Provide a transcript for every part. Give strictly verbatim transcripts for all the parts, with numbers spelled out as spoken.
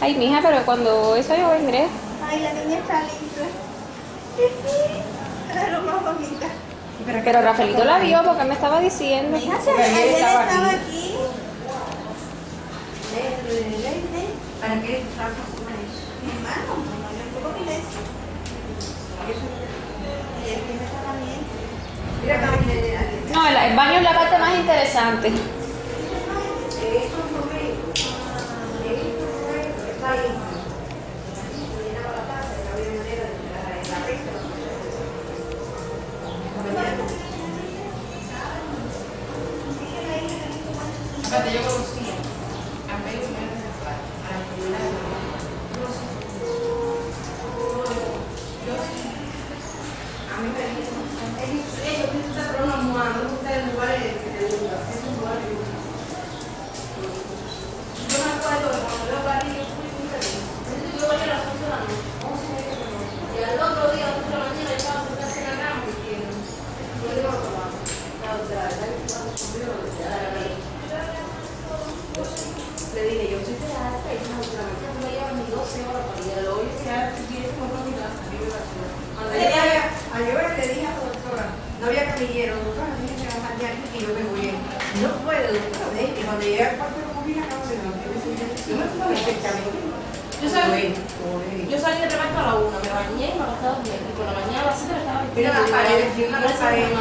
Ay, mija, pero cuando eso yo vendré. Ay, la niña está linda. Era lo más bonita. Pero Rafaelito la vio porque me estaba diciendo. Hija, si Porque ayer ayer estaba estaba aquí. ¿Para qué Rafa come eso? Mi hermano, mi hermano es poco iglesia. Y es que me está caliente. Mira acá, mira, No, el, el baño es la parte más interesante. eso no me... Esto fue... Está ahí. Llenaba la taza y no había manera de llegar a la recta. Aparte, yo conocía a medio menos de a la comunidad de yo sí. Yo sí. A mí me dicen, ellos piensan que está por una almohada, no gusta el lugar que te gusta, es un lugar que gusta. Yo me acuerdo que cuando veo París, yo fui muy feliz. Entonces yo venía a las once de la noche, once y media de la noche. Y al otro día, a las once de la mañana, yo estaba sentada en la cama porque no le iba a tomar. Claro, de la verdad que estaba conmigo, de la verdad. Le dije, yo soy de la alta y no, la mañana no me llevan ni doce horas para ir. Lo voy a quedar si quieres comprar mi casa, a mí me va a hacer. Ayer le dije a la doctora, no había camillero, doctora, tiene que bajar de aquí y yo me voy. No puedo, doctora, y cuando llegué al cuarto de comida, acabo de no, yo me fui perfectamente. Yo salí, yo salí de repente a la una, me bañé y me acostaba bien. Y por la mañana a las siete me estaba Mira las paredes, mira las paredes.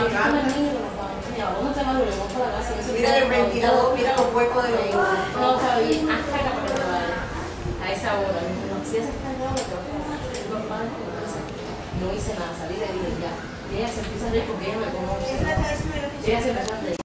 Mira el ventilador, mira los huecos de los hijos. No, sabía, hasta que me vaya. A esa hora, me dijo, si haces tan grave, te vas a hacer. No hice nada, salí de ahí ya. Y ella se empieza a reír porque ella me conoce. Ella se empezó a reír.